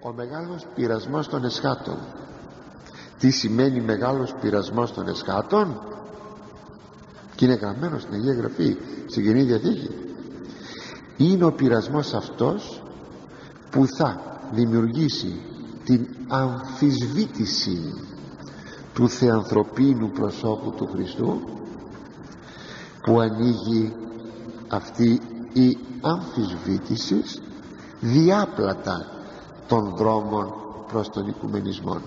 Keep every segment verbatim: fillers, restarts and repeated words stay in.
ο μεγάλος πειρασμός των εσχάτων. Τι σημαίνει μεγάλος πειρασμός των εσχάτων? Και είναι γραμμένο στην Αγία Γραφή, στην Καινή Διαθήκη. Είναι ο πειρασμός αυτός που θα δημιουργήσει την αμφισβήτηση του θεανθρωπίνου προσώπου του Χριστού, που ανοίγει αυτή η αμφισβήτηση διάπλατα των δρόμων προς τον οικουμενισμό.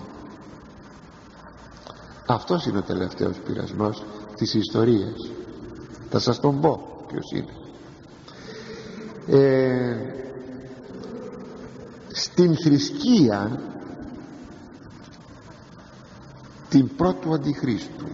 Αυτός είναι ο τελευταίος πειρασμός της ιστορίας. Θα σας τον πω ποιος είναι. ε, στην θρησκεία την πρώτου Αντιχρίστου,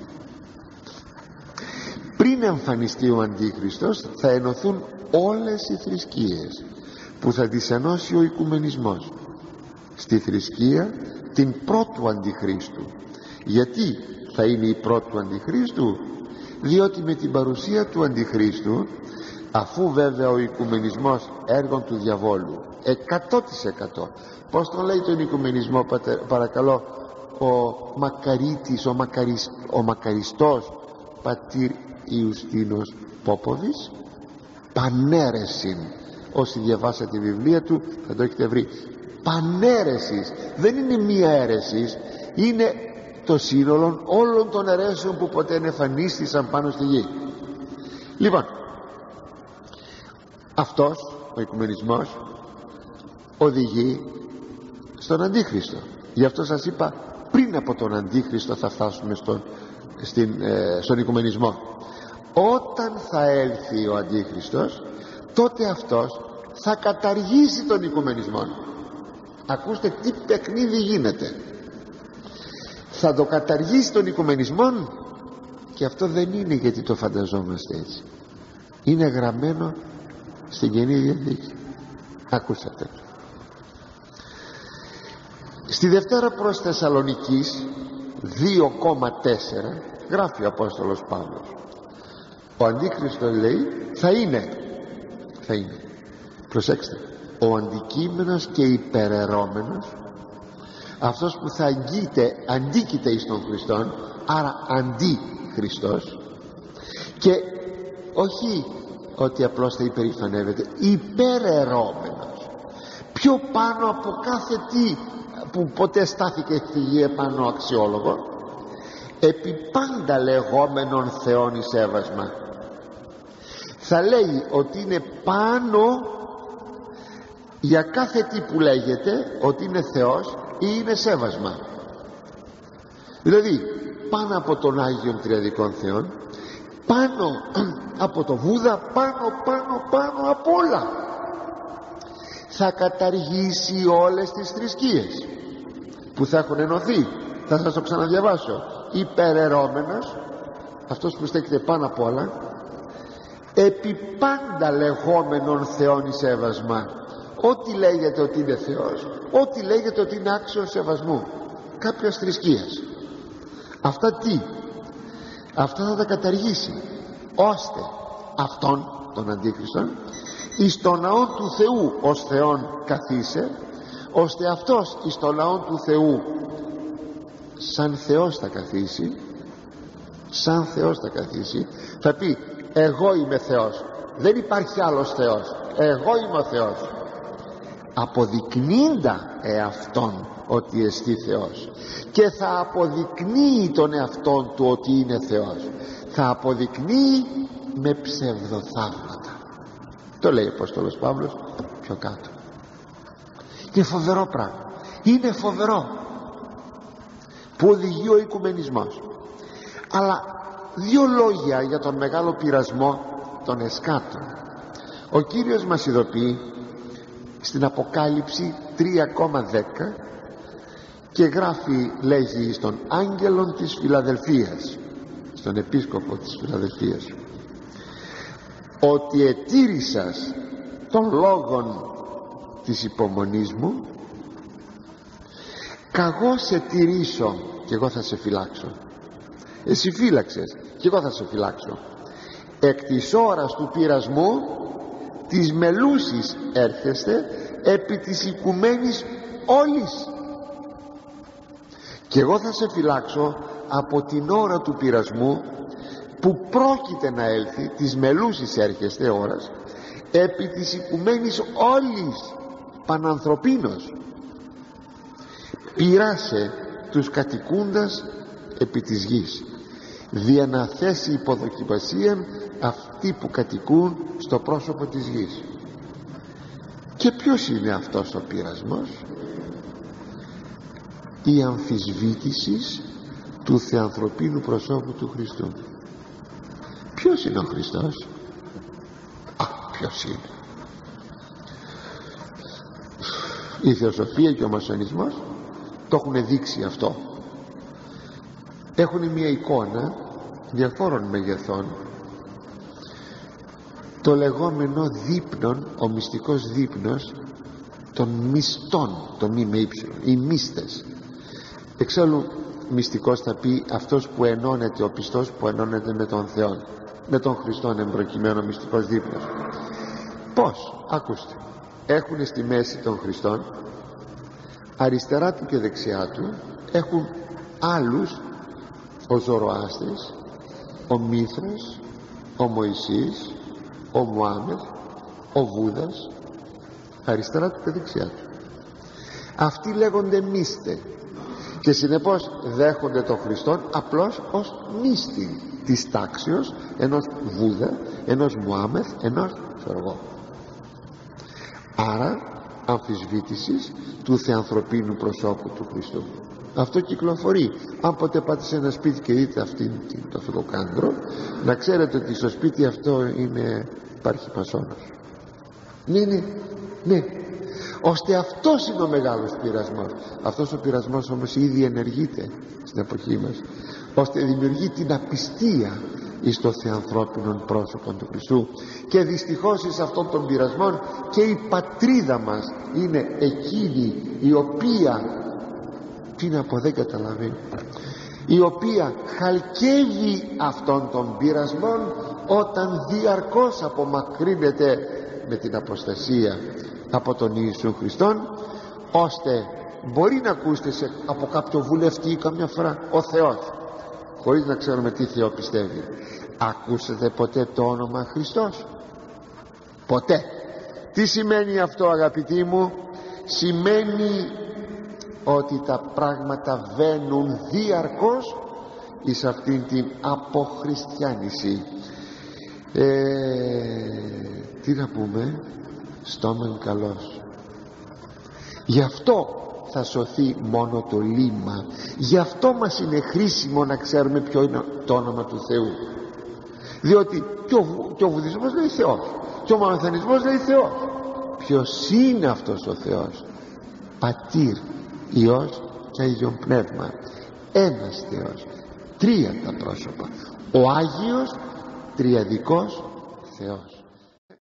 πριν εμφανιστεί ο Αντίχριστος, θα ενωθούν όλες οι θρησκείες που θα τις ενώσει ο οικουμενισμός στη θρησκεία την πρώτου Αντιχρίστου. Γιατί θα είναι η πρώτου Αντιχρίστου? Διότι με την παρουσία του Αντιχρίστου, αφού βέβαια ο οικουμενισμός έργων του διαβόλου εκατό τοις εκατό, πως τον λέει τον οικουμενισμό, παρακαλώ, ο Μακαρίτης, ο, μακαρισ, ο μακαριστός πατήρ Ιουστίνος Πόποβης, πανέρεσιν, όσοι διαβάσατε τη βιβλία του θα το έχετε βρει. Πανέρεσης, δεν είναι μία αίρεση, είναι το σύνολο όλων των αιρέσεων που ποτέ εμφανίστησαν πάνω στη γη. Λοιπόν, αυτός ο οικουμενισμός οδηγεί στον Αντίχριστο. Γι' αυτό σας είπα, πριν από τον Αντίχριστο θα φτάσουμε στον, στην, ε, στον οικουμενισμό. Όταν θα έλθει ο Αντίχριστος, τότε αυτός θα καταργήσει τον οικουμενισμό. Ακούστε τι παιχνίδι γίνεται. Θα το καταργήσει τον οικουμενισμό, και αυτό δεν είναι γιατί το φανταζόμαστε έτσι. Είναι γραμμένο στην Καινή Διαθήκη. Ακούσατε. Στη Δευτέρα προς Θεσσαλονικής δύο κόμμα τέσσερα γράφει ο Απόστολος Παύλος, ο Αντίχριστος, λέει, θα είναι θα είναι προσέξτε, ο αντικείμενος και υπεραιρώμενος, αυτός που θα αγγείται, αντίκειται εις τον Χριστόν, άρα αντί Χριστός, και όχι ότι απλώς θα υπερηφανεύεται, υπεραιρώμενος, πιο πάνω από κάθε τι που ποτέ στάθηκε στη γη επάνω αξιόλογο, επί πάντα λεγόμενον Θεόν εις έβασμα. Θα λέει ότι είναι πάνω για κάθε τι που λέγεται ότι είναι Θεός ή είναι σέβασμα. Δηλαδή πάνω από τον Άγιον Τριαδικών Θεών, πάνω από το Βούδα, πάνω πάνω πάνω από όλα. Θα καταργήσει όλες τις θρησκείες που θα έχουν ενωθεί. Θα σας το ξαναδιαβάσω. Υπεραιρώμενος, αυτός που στέκεται πάνω απ' όλα, επί πάντα λεγόμενον Θεόν εις έβασμα. Ό,τι λέγεται ότι είναι Θεός, ό,τι λέγεται ότι είναι άξιο σεβασμού κάποιας θρησκείας, αυτά τι? Αυτά θα τα καταργήσει, ώστε αυτόν τον Αντίχριστον εις το ναό του Θεού ως Θεόν καθίσε, ώστε αυτός εις το ναό του Θεού σαν Θεός θα καθίσει, σαν Θεός θα καθίσει, θα πει εγώ είμαι Θεός, δεν υπάρχει άλλος Θεός, εγώ είμαι ο Θεός, αποδεικνύοντα εαυτόν ότι εστί Θεός, και θα αποδεικνύει τον εαυτόν του ότι είναι Θεός, θα αποδεικνύει με ψευδοθαύματα. Το λέει ο Απόστολος Παύλος πιο κάτω. Είναι φοβερό πράγμα, είναι φοβερό που οδηγεί ο οικουμενισμός. Αλλά δύο λόγια για τον μεγάλο πειρασμό των εσκάτων. Ο Κύριος μας ειδοποιεί στην Αποκάλυψη τρία κόμμα δέκα και γράφει, λέγει στον άγγελον της Φιλαδελφίας, στον επίσκοπο της Φιλαδελφίας, ότι ετήρησας των λόγων της υπομονής μου, καγώ σε τηρήσω και εγώ θα σε φυλάξω. Εσύ φύλαξες και εγώ θα σε φυλάξω. Εκ της ώρας του πειρασμού της μελούσης έρχεστε, επί της οικουμένης όλης. Και εγώ θα σε φυλάξω από την ώρα του πειρασμού που πρόκειται να έλθει, της μελούσης έρχεστε ώρας, επί της οικουμένης όλης πανανθρωπίνος. Πειράσε τους κατοικούντας επί της γης, δια να θέσει υποδοκιμασίαν αυτοί που κατοικούν στο πρόσωπο της γης. Και ποιος είναι αυτός ο πειρασμός? Η αμφισβήτηση του θεανθρωπίνου προσώπου του Χριστού. Ποιος είναι ο Χριστός? Α, ποιος είναι? Η Θεοσοφία και ο Μασονισμός το έχουν δείξει αυτό. Έχουν μια εικόνα διαφόρων μεγεθών, το λεγόμενο δείπνον, ο μυστικός δείπνος των μυστών, το μη με ύψιλον, οι μύστες. Εξάλλου μυστικός θα πει αυτός που ενώνεται, ο πιστός που ενώνεται με τον Θεό, με τον Χριστόν εμπροκειμένο μυστικός δείπνος. Πώς? Ακούστε, έχουν στη μέση των Χριστών, αριστερά του και δεξιά του έχουν άλλους, ο Ζωροάστρης, ο Μήθρας, ο Μωυσής, ο Μωάμεθ, ο Βούδας, αριστερά του και δεξιά του. Αυτοί λέγονται μύστε και συνεπώς δέχονται τον Χριστόν απλώς ως μύστη της τάξεως ενός Βούδα, ενός Μωάμεθ, ενός Σοργό. Άρα αμφισβήτησης του θεανθρωπίνου προσώπου του Χριστού. Αυτό κυκλοφορεί. Αν ποτέ πάτε σε ένα σπίτι και δείτε αυτήν, το αυτοκάνδρο, να ξέρετε ότι στο σπίτι αυτό είναι, υπάρχει μασόνος. Ναι, ναι, ναι. Ώστε αυτός είναι ο μεγάλος πειρασμός. Αυτός ο πειρασμός όμως ήδη ενεργείται στην εποχή μας, ώστε δημιουργεί την απιστία εις το θεανθρώπινον πρόσωπον του Χριστού. Και δυστυχώς εις αυτόν τον πειρασμόν και η πατρίδα μας είναι εκείνη η οποία, τι να πω, δεν καταλαβαίνει, η οποία χαλκεύει αυτόν τον πειρασμόν όταν διαρκώς απομακρύνεται με την αποστασία από τον Ιησού Χριστόν, ώστε μπορεί να ακούσετε σε, από κάποιο βουλευτή καμιά φορά ο Θεός, χωρίς να ξέρουμε τι Θεό πιστεύει. Ακούσετε ποτέ το όνομα Χριστός? Ποτέ. Τι σημαίνει αυτό, αγαπητοί μου? Σημαίνει ότι τα πράγματα βαίνουν διαρκώς εις αυτήν την αποχριστιάνηση. ε, τι να πούμε, στόμεν καλός. Γι' αυτό θα σωθεί μόνο το λίμμα. Γι' αυτό μας είναι χρήσιμο να ξέρουμε ποιο είναι το όνομα του Θεού, διότι και ο, και ο Βουδισμός λέει Θεός, και ο Μαμεθανισμός λέει Θεός. Ποιος είναι αυτός ο Θεός? Πατήρ, Υιός και Άγιον Πνεύμα. Ένας Θεός, τρία τα πρόσωπα, ο Άγιος Τριαδικός Θεός.